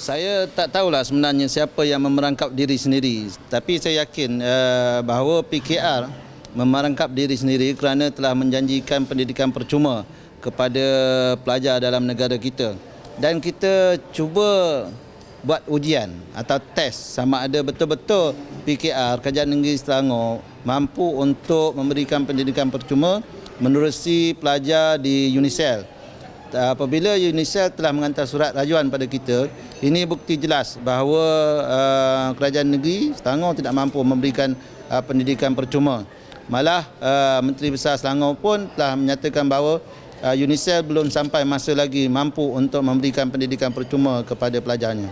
Saya tak tahulah sebenarnya siapa yang memerangkap diri sendiri. Tapi saya yakin bahawa PKR memerangkap diri sendiri kerana telah menjanjikan pendidikan percuma kepada pelajar dalam negara kita. Dan kita cuba buat ujian atau test sama ada betul-betul PKR, Kerajaan Negeri Selangor, mampu untuk memberikan pendidikan percuma menerusi pelajar di UNICEF. Apabila UNICEF telah mengantar surat rajuan pada kita, ini bukti jelas bahawa Kerajaan Negeri Selangor tidak mampu memberikan pendidikan percuma. Malah Menteri Besar Selangor pun telah menyatakan bahawa UNICEF belum sampai masa lagi mampu untuk memberikan pendidikan percuma kepada pelajarnya.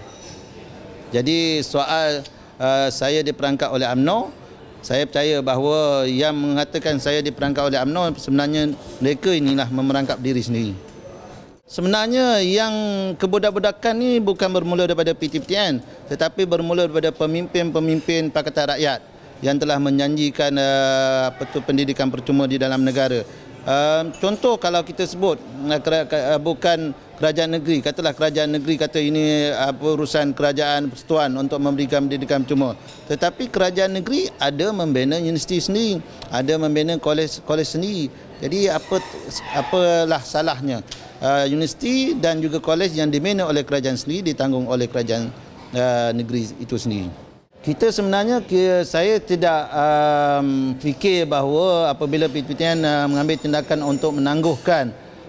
Jadi soal saya diperangkap oleh UMNO, saya percaya bahawa yang mengatakan saya diperangkap oleh UMNO sebenarnya mereka inilah memerangkap diri sendiri. Sebenarnya yang kebudak-budakan ni bukan bermula daripada PTPTN, tetapi bermula daripada pemimpin-pemimpin Pakatan Rakyat yang telah menjanjikan pendidikan percuma di dalam negara. Contoh kalau kita sebut bukan kerajaan negeri, katalah kerajaan negeri kata ini urusan kerajaan persekutuan untuk memberikan pendidikan percuma. Tetapi kerajaan negeri ada membina universiti sendiri, ada membina kolej sendiri. Jadi apalah salahnya universiti dan juga kolej yang dibina oleh kerajaan sendiri ditanggung oleh kerajaan negeri itu sendiri. Kita sebenarnya, saya tidak fikir bahawa apabila PTPTN mengambil tindakan untuk menangguhkan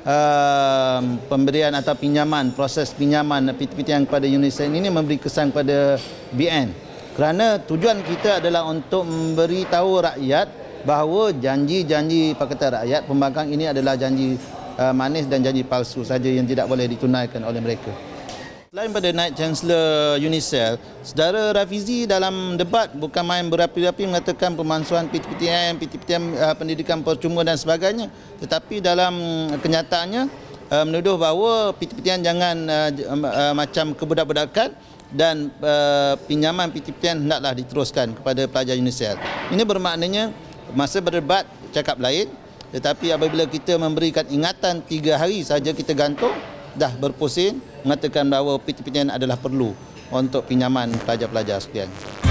pemberian atau pinjaman, proses pinjaman PTPTN kepada UNICEF ini memberi kesan kepada BN. Kerana tujuan kita adalah untuk memberitahu rakyat bahawa janji-janji Pakatan Rakyat Pembangkang ini adalah janji manis dan janji palsu saja yang tidak boleh ditunaikan oleh mereka. Selain pada Naib Chancellor UNICEF, Saudara Rafizi dalam debat bukan main berapi-api mengatakan pemansuhan PTPTN, pendidikan percuma dan sebagainya. Tetapi dalam kenyataannya menuduh bahawa PTPTN jangan macam kebudak-budakan dan pinjaman PTPTN hendaklah diteruskan kepada pelajar UNICEF. Ini bermaknanya masa berdebat cakap lain, tetapi apabila kita memberikan ingatan 3 hari saja kita gantung, dah berpusing mengatakan bahawa PTPTN adalah perlu untuk pinjaman pelajar-pelajar sekalian.